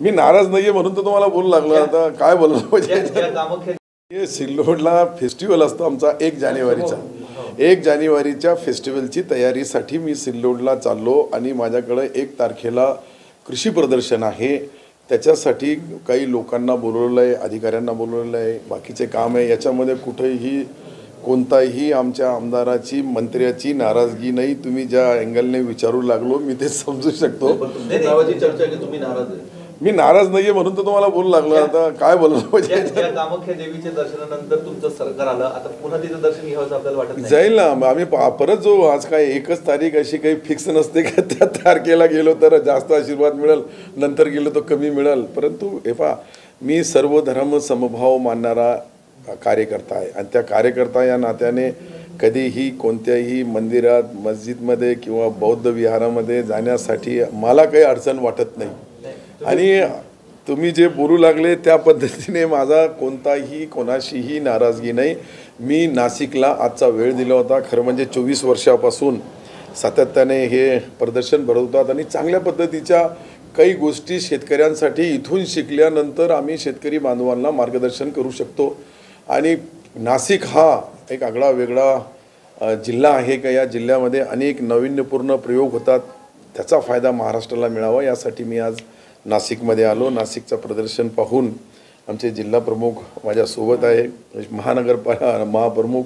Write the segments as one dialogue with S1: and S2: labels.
S1: मी नाराज नाहीये म्हणून तर तुम्हाला बोलू लागलो. आता काय बोललो पाहिजे. सिल्लोडला फेस्टिवल असतो आमचा 1 जानेवारीचा. 1 जानेवारीच्या फेस्टिवलची तयारीसाठी मी सिल्लोडला चाललो आणि माझ्याकडे 1 तारखेला कृषी प्रदर्शन आहे. त्याच्यासाठी काही लोकांना बोलवलं आहे, अधिकाऱ्यांना बोलवलं आहे, बाकीचे काम आहे. याच्यामध्ये कुठेही कोणताही आमच्या आमदाराची मंत्र्याची नाराजगी नाही. तुम्ही ज्या अँगलने विचारू लागलो मी ते समजू शकतो. मी नाराज नाहीये म्हणून तर तुम्हाला बोलू लागलो. आता काय बोललो पाहिजे.
S2: कामाख्या देवीच्या दर्शनानंतर तुमचं सरकार आलं, आता पुन्हा तिचं दर्शन घ्यावं आपल्याला वाटत नाही.
S1: जाईल ना. आम्ही परत जो आज काय एकच तारीख अशी काही फिक्स नसते का त्या तारखेला गेलो तर जास्त आशीर्वाद मिळेल, नंतर गेलो तर कमी मिळेल. परंतु हे पहा, मी सर्व धर्म समभाव मानणारा कार्यकर्ता आहे आणि त्या कार्यकर्ता या नात्याने कधीही कोणत्याही मंदिरात, मस्जिदमध्ये किंवा बौद्ध विहारामध्ये जाण्यासाठी मला काही अडचण वाटत नाही. आणि तुम्ही जे बोलू लागले त्या पद्धतीने माझा कोणताही कोणाशीही नाराजगी नाही. मी नाशिकला आजचा वेळ दिला होता. खरं म्हणजे 24 वर्षापासून सातत्याने हे प्रदर्शन भरवतात आणि चांगल्या पद्धतीच्या काही गोष्टी शेतकऱ्यांसाठी इथून शिकल्यानंतर आम्ही शेतकरी बांधवांना मार्गदर्शन करू शकतो. आणि नाशिक हा एक आगळा वेगळा जिल्हा आहे का या जिल्ह्यामध्ये अनेक नाविन्यपूर्ण प्रयोग होतात, त्याचा फायदा महाराष्ट्राला मिळावा यासाठी मी आज नाशिकमध्ये आलो. नाशिकचं प्रदर्शन पाहून आमचे जिल्हा प्रमुख माझ्यासोबत आहे, महाप्रमुख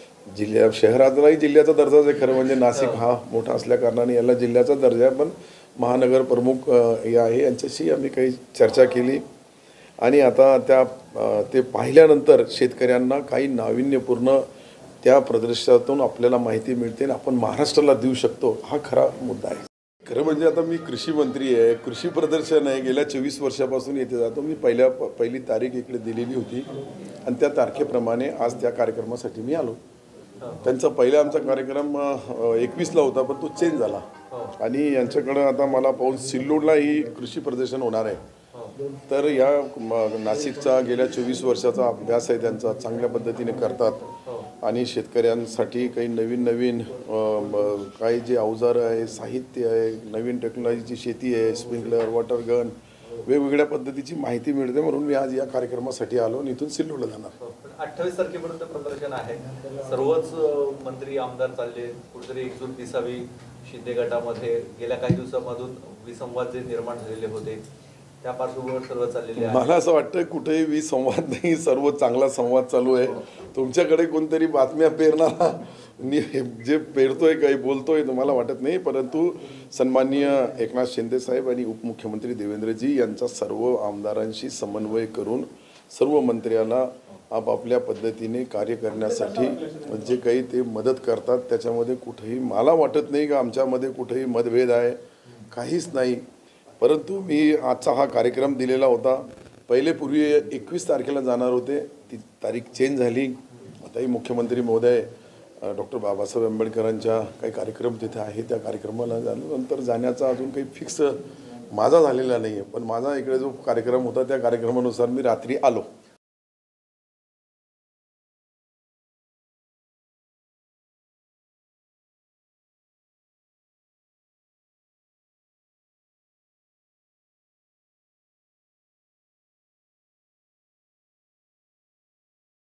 S1: शहरातलाही जिल्ह्याचा दर्जाच आहे. खरं म्हणजे नाशिक हा मोठा असल्याकारणाने याला जिल्ह्याचा दर्जा आहे, पण महानगर प्रमुख हे आहे. यांच्याशी आम्ही काही चर्चा केली आणि आता ते पाहिल्यानंतर शेतकऱ्यांना काही नाविन्यपूर्ण त्या प्रदर्शनातून आपल्याला माहिती मिळते आणि आपण महाराष्ट्राला देऊ शकतो, हा खरा मुद्दा आहे. खरं म्हणजे आता मी कृषी मंत्री आहे, कृषी प्रदर्शन आहे, गेल्या 24 वर्षापासून येथे जातो. मी पहिली तारीख इकडे दिलेली होती आणि त्या तारखेप्रमाणे आज त्या कार्यक्रमासाठी मी आलो. त्यांचा पहिला आमचा कार्यक्रम 21ला होता, पण तो चेंज झाला आणि यांच्याकडं आता मला पाहून सिल्लोडलाही कृषी प्रदर्शन होणार आहे. तर या नाशिकचा गेल्या 24 वर्षाचा अभ्यास आहे त्यांचा, चांगल्या पद्धतीने करतात आणि शेतकऱ्यांसाठी काही नवीन काही जे अवजार आहे, साहित्य आहे, नवीन टेक्नॉलॉजीची शेती आहे, स्प्रिंकलर, वॉटर गन, वेगवेगळ्या पद्धतीची माहिती मिळते. म्हणून मी आज या कार्यक्रमासाठी आलो आणि इथून सिल्लोडला जाणार.
S2: 28 तारखेपर्यंत प्रदर्शन आहे. सर्वच मंत्री आमदार चालले, कुठेतरी एकजूट दिसावी. शिंदे गटामध्ये गेल्या काही दिवसांमधून विसंवाद जे निर्माण झालेले होते त्या पार्श्वभूमीवर सर्व चाललेले आहे.
S1: मला असं वाटतं कुठेही विसंवाद नाही, सर्व चांगला संवाद चालू आहे. तुमच्याकडे कोणतरी बातम्या पेरणारा जे पेरतोय काही बोलतोय तुम्हाला वाटत नाही, परंतु सन्माननीय एकनाथ शिंदे साहेब आणि उपमुख्यमंत्री देवेंद्रजी यांचा सर्व आमदारांशी समन्वय करून सर्व मंत्र्यांना आपापल्या पद्धतीने कार्य करण्यासाठी जे काही ते मदत करतात, त्याच्यामध्ये कुठेही मला वाटत नाही का आमच्यामध्ये कुठेही मतभेद आहे, काहीच नाही. परंतु मी आजचा हा कार्यक्रम दिलेला होता. पूर्वी 21 तारखेला जाणार होते, ती तारीख चेंज झाली. आताही मुख्यमंत्री महोदय डॉक्टर बाबासाहेब आंबेडकरांच्या काही कार्यक्रम तिथे आहे, त्या कार्यक्रमाला नंतर जाण्याचा अजून काही फिक्स माझा झालेला नाही आहे. पण माझा इकडे जो कार्यक्रम होता त्या कार्यक्रमानुसार मी रात्री आलो.